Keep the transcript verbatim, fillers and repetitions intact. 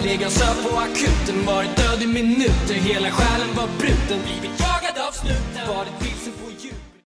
Egen söp på akuten, varit död i minuter. Hela själen var bruten, blivit jagad av snuten. Varit vilsen på djup.